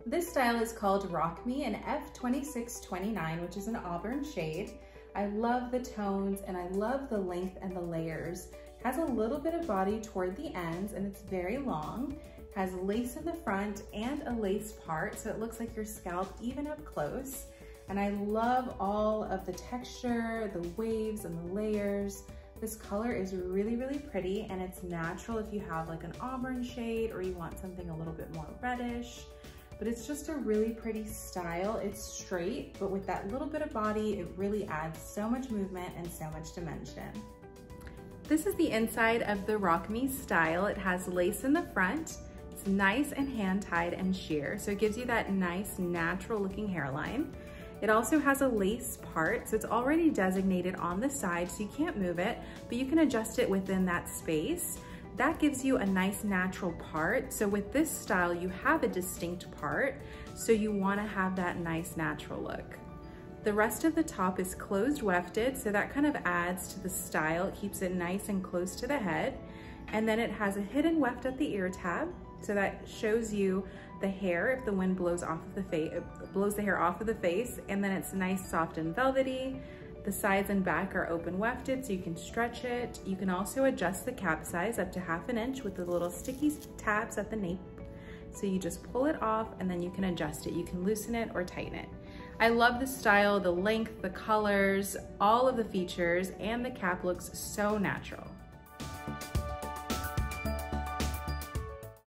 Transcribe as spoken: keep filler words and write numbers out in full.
This style is called Rock Me in F twenty-six twenty-nine, which is an auburn shade. I love the tones and I love the length and the layers. It has a little bit of body toward the ends and it's very long. It has lace in the front and a lace part, so it looks like your scalp even up close. And I love all of the texture, the waves and the layers. This color is really, really pretty and it's natural if you have like an auburn shade or you want something a little bit more reddish. But it's just a really pretty style. It's straight, but with that little bit of body, it really adds so much movement and so much dimension. This is the inside of the Rock Me style. It has lace in the front. It's nice and hand-tied and sheer, so it gives you that nice, natural looking hairline. It also has a lace part, so it's already designated on the side, so you can't move it, but you can adjust it within that space. That gives you a nice natural part. So with this style, you have a distinct part, so you wanna have that nice natural look. The rest of the top is closed wefted, so that kind of adds to the style. It keeps it nice and close to the head. And then it has a hidden weft at the ear tab, so that shows you the hair if the wind blows off of the face, blows the hair off of the face, and then it's nice, soft, and velvety. The sides and back are open wefted, so you can stretch it. You can also adjust the cap size up to half an inch with the little sticky tabs at the nape. So you just pull it off and then you can adjust it. You can loosen it or tighten it. I love the style, the length, the colors, all of the features, and the cap looks so natural.